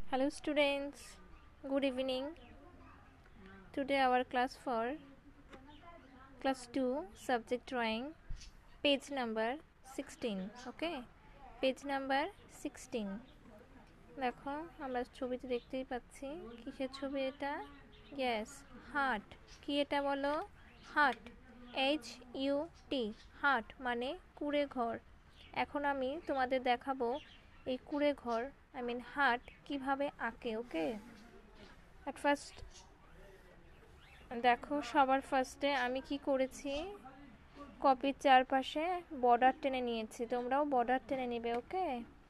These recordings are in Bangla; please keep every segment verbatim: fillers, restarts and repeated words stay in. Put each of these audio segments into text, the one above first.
Hello students, good evening. Today our class for class two subject drawing page number sixteen. Okay, page number sixteen. দেখো আমরা ছবিতে দেখতেই পাচ্ছি কিসের ছবি এটা? Yes, heart. কি এটা বলো? Heart, H U T, heart মানে কুঁড়ে ঘর। এখন আমি তোমাদের দেখাবো এই কুঁড়ে ঘর আই মিন হার্ট কিভাবে আঁকে। ওকে, অ্যাট ফার্স্ট দেখো, সবার ফার্স্টে আমি কি করেছি, কপির চারপাশে বর্ডার টেনে নিয়েছি। তোমরাও বর্ডার টেনে নেবে। ওকে,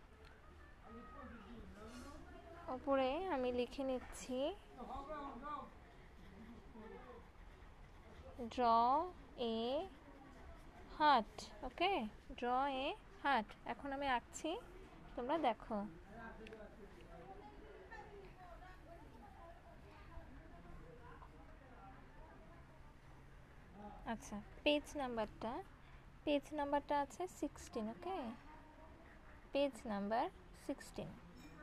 ওপরে আমি লিখে নিচ্ছি draw a heart. Okay, draw a heart. এখন আমি আঁকছি, তোমরা দেখো। আচ্ছা, পেজ নাম্বারটা পেজ নাম্বারটা আছে sixteen. Okay, page number sixteen.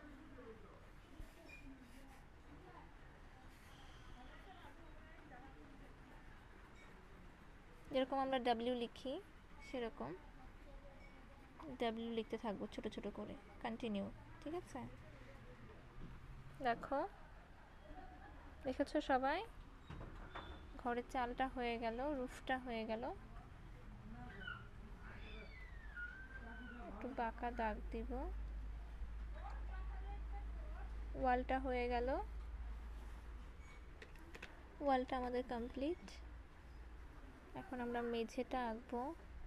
যেরকম আমরা ডাব্লিউ লিখি সেরকম ডাব্লিউ লিখতে থাকবো ছোট ছোট করে, কন্টিনিউ। ঠিক আছে, দেখো, দেখেছো সবাই? ঘরের চালটা হয়ে গেল, রুফটা হয়ে গেল, একটু বাঁকা দাগ দিব। ওয়ালটা হয়ে গেল, ওয়ালটা আমাদের কমপ্লিট। এখন আমরা মেঝেটা আঁকবো,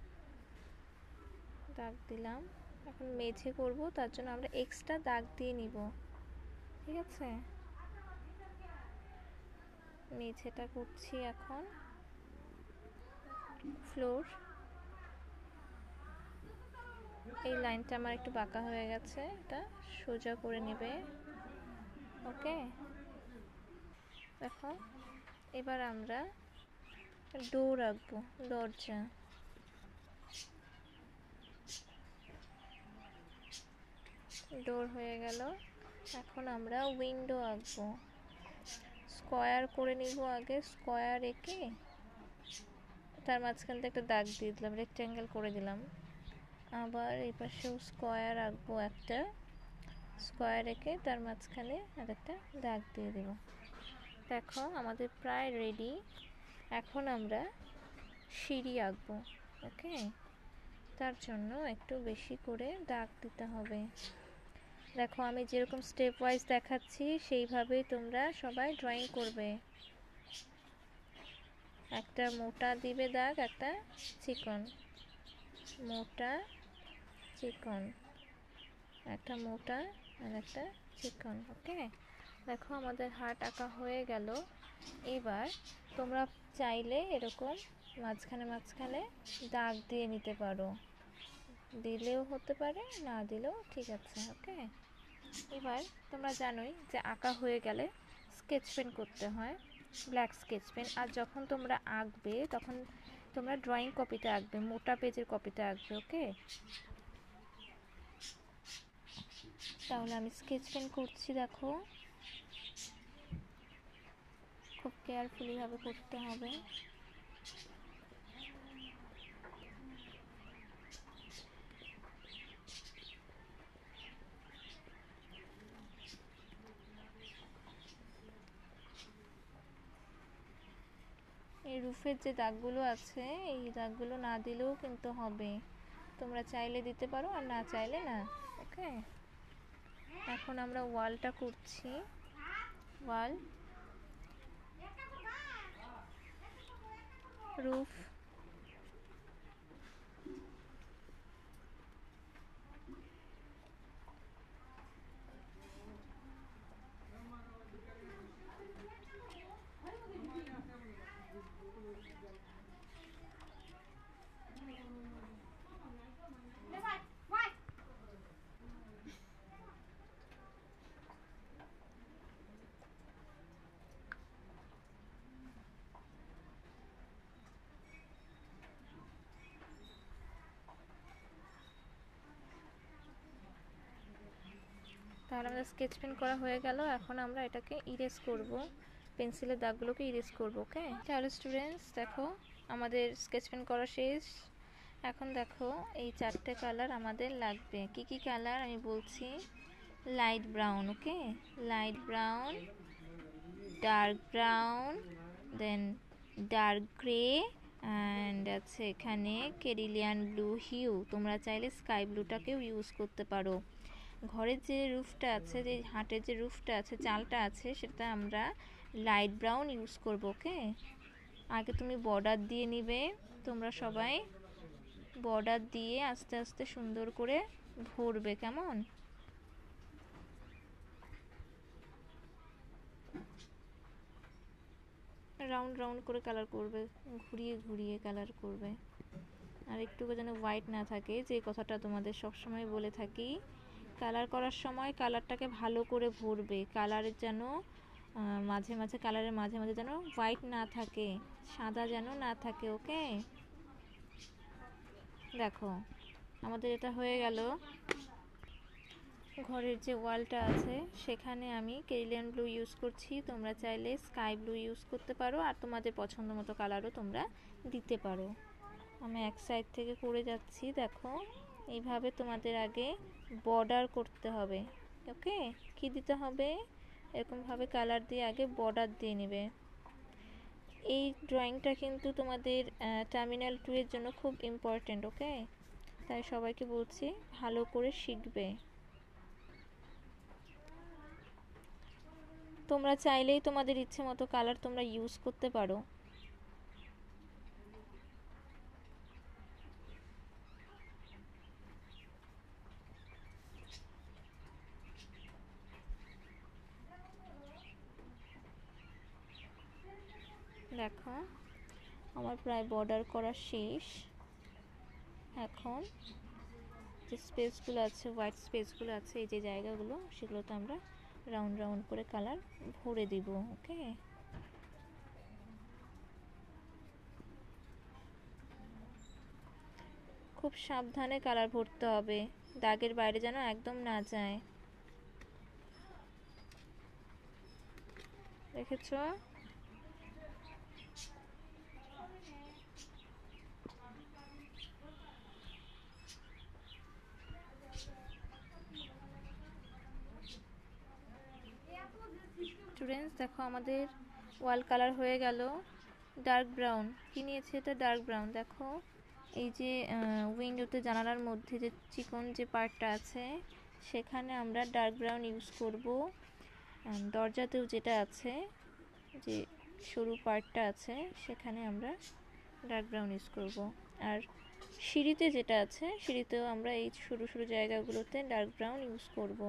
দাগ দিলাম। এখন মেঝে করব, তার জন্য আমরা এক্সট্রা দাগ দিয়ে নিব। ঠিক আছে, মেঝেটা করছি এখন। ফ্লোর, এই লাইনটা আমার একটু বাঁকা হয়ে গেছে, এটা সোজা করে নেবে। ওকে, দেখো, এবার আমরা ডোর আঁকবো, দরজা। ডোর হয়ে গেল। এখন আমরা উইন্ডো আঁকবো। স্কোয়ার করে নিব আগে, স্কোয়ার এঁকে তার মাঝখান থেকে একটা দাগ দিয়ে দিলাম, রেক্ট্যাঙ্গেল করে দিলাম। আবার এই পাশেও স্কোয়ার আঁকবো, একটা স্কোয়ার এঁকে তার মাঝখানে আর একটা দাগ দিয়ে দেব। দেখো আমাদের প্রায় রেডি। এখন আমরা সিঁড়ি আঁকবো। ওকে, তার জন্য একটু বেশি করে দাগ দিতে হবে। দেখো আমি যেরকম স্টেপ ওয়াইজ দেখাচ্ছি সেইভাবেই তোমরা সবাই ড্রয়িং করবে। একটা মোটা দিবে দাগ, একটা চিকন, মোটা চিকন, একটা মোটা আর একটা চিকন। ওকে, দেখো আমাদের হার্ট আঁকা হয়ে গেল। এবার তোমরা চাইলে এরকম মাঝখানে মাঝখানে দাগ দিয়ে নিতে পারো, দিলেও হতে পারে, না দিলেও ঠিক আছে। ওকে, এবার তোমরা জানোই যে আঁকা হয়ে গেলে স্কেচ পেন করতে হয়, ব্ল্যাক স্কেচ পেন। আর যখন তোমরা আঁকবে তখন তোমরা ড্রয়িং কপিতে আঁকবে, মোটা পেজের কপিতে আঁকবে। ওকে, তাহলে আমি স্কেচ পেন করছি। দেখো, খুব কেয়ারফুলি ভাবে করতে হবে। এই রুফের যে দাগগুলো আছে, এই দাগগুলো না দিলেও কিন্তু হবে, তোমরা চাইলে দিতে পারো আর না চাইলে না। ওকে, এখন আমরা ওয়ালটা করছি। ওয়াল, রুফ, তাহলে আমাদের স্কেচ পেন করা হয়ে গেল। এখন আমরা এটাকে ইরেজ করব, পেন্সিলের দাগগুলোকে ইরেজ করব। ওকে, তাহলে স্টুডেন্টস দেখো আমাদের স্কেচ পেন করা শেষ। এখন দেখো এই চারটে কালার আমাদের লাগবে। কি কি কালার আমি বলছি, light brown, okay, light brown, dark brown, then dark grey, and আছে এখানে কেরিলিয়ান ব্লু হিউ। তোমরা চাইলে স্কাই ব্লুটাকেও ইউজ করতে পারো। ঘরের যে রুফটা আছে, যে হাটের যে রুফটা আছে, চালটা আছে, সেটা আমরা লাইট ব্রাউন ইউজ করব। ওকে, আগে তুমি বর্ডার দিয়ে নিবে। তোমরা সবাই বর্ডার দিয়ে আস্তে আস্তে সুন্দর করে ভরবে, কেমন? রাউন্ড রাউন্ড করে কালার করবে, ঘুরিয়ে ঘুরিয়ে কালার করবে। আর একটু যেন হোয়াইট না থাকে, যে কথাটা তোমাদের সবসময় বলে থাকি, কালার করার সময় কালারটাকে ভালো করে ভরবে। কালারের যেন মাঝে মাঝে কালারের মাঝে মাঝে যেন হোয়াইট না থাকে, সাদা যেন না থাকে। ওকে, দেখো আমাদের এটা হয়ে গেল। ঘরের যে ওয়ালটা আছে সেখানে আমি কেরিলিয়ান ব্লু ইউজ করছি। তোমরা চাইলে স্কাই ব্লু ইউজ করতে পারো, আর তোমাদের পছন্দ মতো কালারও তোমরা দিতে পারো। আমি এক সাইড থেকে করে যাচ্ছি। দেখো এইভাবে তোমাদের আগে বর্ডার করতে হবে। ওকে, কি দিতে হবে, এরকমভাবে কালার দিয়ে আগে বর্ডার দিয়ে নেবে। এই ড্রয়িংটা কিন্তু তোমাদের টার্মিনাল টু এর জন্য খুব ইম্পর্টেন্ট। ওকে, তাই সবাইকে বলছি ভালো করে শিখবে। তোমরা চাইলেই তোমাদের ইচ্ছে মতো কালার তোমরা ইউজ করতে পারো। দেখো আমার প্রায় বর্ডার করা শেষ। এখন যে স্পেসগুলো আছে, হোয়াইট স্পেসগুলো আছে, এই যে জায়গাগুলো, সেগুলোতে আমরা রাউন্ড রাউন্ড করে কালার ভরে দিব। ওকে, খুব সাবধানে কালার ভরতে হবে, দাগের বাইরে যেন একদম না যায়। দেখেছো? স্টুডেন্টস দেখো আমাদের ওয়াল কালার হয়ে গেল। ডার্ক ব্রাউন কি নিয়েছে, এটা ডার্ক ব্রাউন। দেখো এই যে উইন্ডোতে জানালার মধ্যে যে চিকন যে পার্টটা আছে সেখানে আমরা ডার্ক ব্রাউন ইউজ করব। দরজাতেও যেটা আছে, যে সরু পার্টটা আছে, সেখানে আমরা ডার্ক ব্রাউন ইউজ করব। আর সিঁড়িতে যেটা আছে, সিঁড়িতেও আমরা এই সরু সরু জায়গাগুলোতে ডার্ক ব্রাউন ইউজ করব।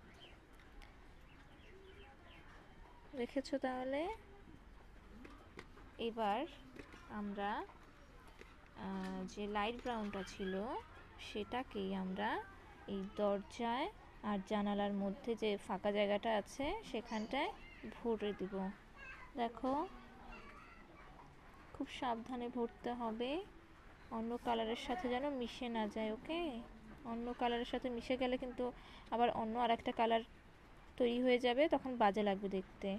দেখেছো? তাহলে এবার আমরা যে লাইট ব্রাউনটা ছিল সেটাকেই আমরা এই দরজায় আর জানালার মধ্যে যে ফাঁকা জায়গাটা আছে সেখানটায় ভরে দিব। দেখো খুব সাবধানে ভরতে হবে, অন্য কালারের সাথে যেন মিশে না যায়। ওকে, অন্য কালারের সাথে মিশে গেলে কিন্তু আবার অন্য আর একটা কালার তৈরি হয়ে যাবে, তখন বাজে লাগবে দেখতে।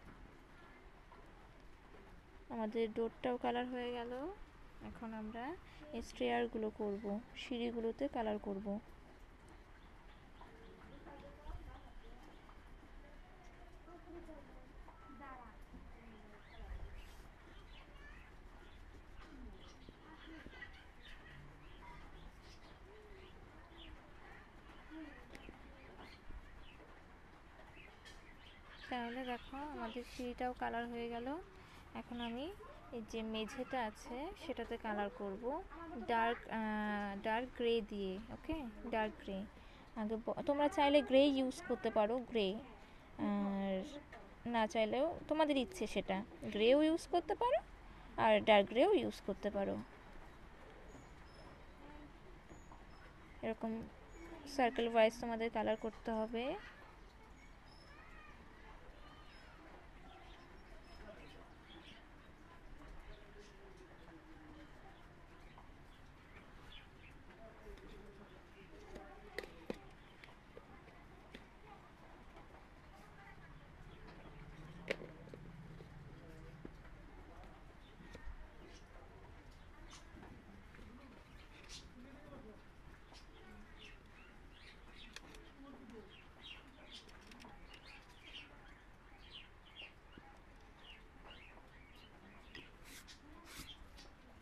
আমাদের ডোরটাও কালার হয়ে গেল। এখন আমরা স্টেয়ারগুলো করব, সিঁড়িগুলোতে কালার করব। তাহলে দেখো আমাদের সিঁড়িটাও কালার হয়ে গেল। এখন আমি এই যে মেঝেটা আছে সেটাতে কালার করব ডার্ক ডার্ক গ্রে দিয়ে। Okay, dark grey. আগে তোমরা চাইলে গ্রে ইউজ করতে পারো, গ্রে, আর না চাইলেও তোমাদের ইচ্ছে, সেটা গ্রেও ইউজ করতে পারো আর ডার্ক গ্রেও ইউজ করতে পারো। এরকম সার্কেল ওয়াইজ তোমাদের কালার করতে হবে।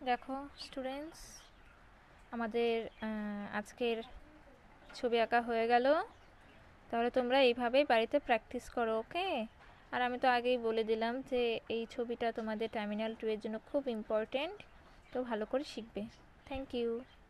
দেখো স্টুডেন্টস, আমাদের আজকের ছবি আঁকা হয়ে গেল। তাহলে তোমরা এইভাবেই বাড়িতে প্র্যাকটিস করো, ওকে? আর আমি তো আগেই বলে দিলাম যে এই ছবিটা তোমাদের টার্মিনাল টু এর জন্য খুব ইম্পর্টেন্ট, তো ভালো করে শিখবে। Thank you.